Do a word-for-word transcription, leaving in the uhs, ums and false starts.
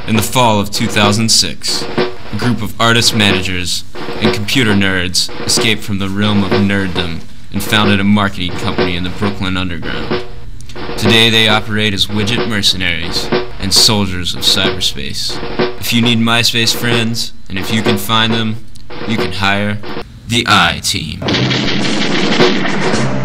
In the fall of two thousand six, a group of artist managers and computer nerds escaped from the realm of nerddom and founded a marketing company in the Brooklyn Underground. Today they operate as widget mercenaries and soldiers of cyberspace. If you need MySpace friends, and if you can find them, you can hire the I-Team.